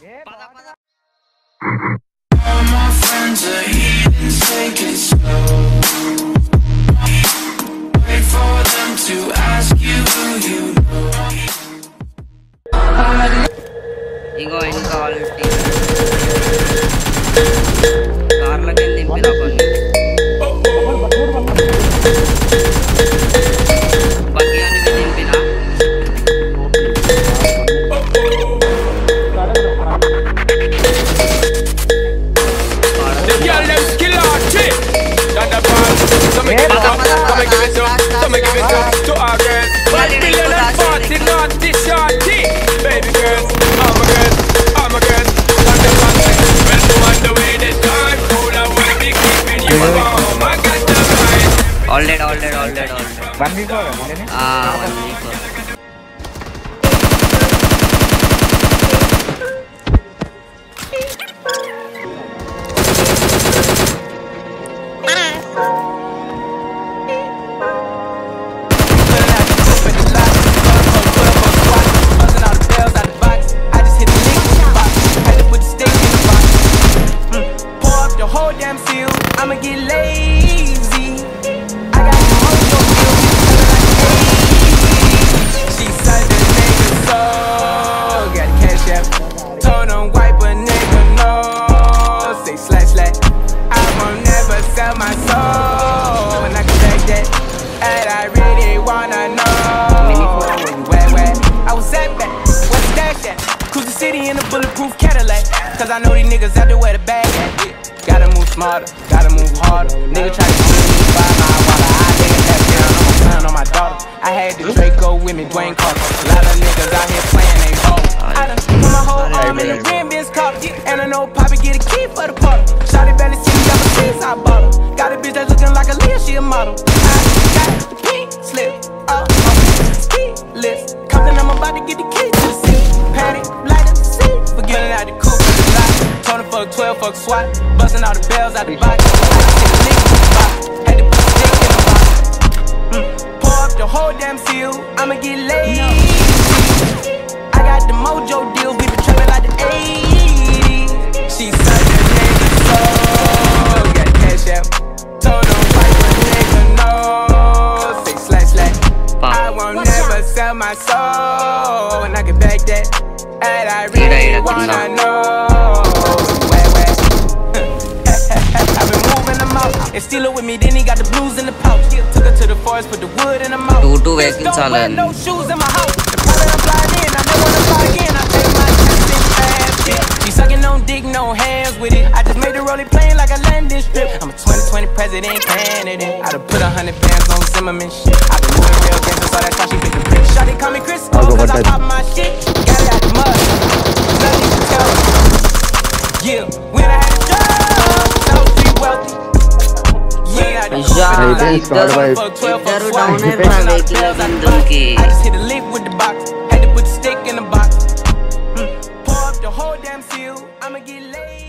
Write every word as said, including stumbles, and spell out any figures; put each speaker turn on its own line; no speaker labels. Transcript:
All my friends are heathens, take it slow. Wait for them to ask you who you know.
Ingo ingo all team. Car lagi nimpina konni. Bagian ini nimpina.
The girl them skill on shit. Got the ball. Come and give it up. Come and give it up. Come and give it up to our girls. One billion and forty naughty shorty. Baby girls, I'm a girl, I'm a girl. Got the ball. Well, no wonder way this time. Cool, I wanna be keeping you warm. I got the right.
All dead, all dead, all dead, all dead.
One v four है ना?
Ah, one v four.
I'ma get lazy. I got the mojo deal, she said the nigga so got cash out. Told him wipe a nigga no. Say slash slash. I won't never sell my soul, and I can take that. And I really wanna know where where I was at back. What's that at? Cruise the city in a bulletproof Cadillac. Cause I know these niggas out there where the bag at. Gotta move smarter, gotta move harder. Nigga try to put me by my water. I nigga that down, I'm a son on my daughter. I had the Draco with me, Dwayne Carter. A lot of niggas out here playing they ball. I done put my whole arm in the rim, Benz car. And I know Poppy get a key for the party. Shawty barely see me, got my seats, I bought her. Got a bitch that's looking like a Leah, she a model. I got the pink slip, up, up, ski list. Compton, I'm about to get the key to the seat. Patty, light up the seat. Forgetting out the coupe in the lot. Tony fuck twelve, fuck SWAT. Busting all the bells out the box. Had to put the stick in the box. Mm. Pour up the whole damn seal. I'ma get lazy. I got the mojo deals. We been trapping like the eighties. She said the nigga so got cash out. Told him wipe a nigga no. Say slash slash. I won't never sell my soul, and I can back that. And I really wanna know where where. I've been moving them out and steal it with me. Then he got the blues in the pouch. Took her to the forest, put the wood in the mouth.
Two two vehicles
Don't wear
are
no shoes in my house. The part that I'm flying in, I never wanna fly again. I take my chance in fast shit. She sucking on dick, no hands with it. I just made the rolling plane like a landing strip. I'm a twenty twenty president candidate. I done put a hundred bands on Zimmerman shit. I been moving real gangster, so that's why she picked the brick. Shawty call me Chris, cause I pop my shit. Got it out the mud. Nothing you can tell me. Yeah, when I had a job, so street wealthy. Yeah, I just hit a lick with the box. Had to put the stick in the box. Mm. Pour up the whole damn seal. I'ma get laid.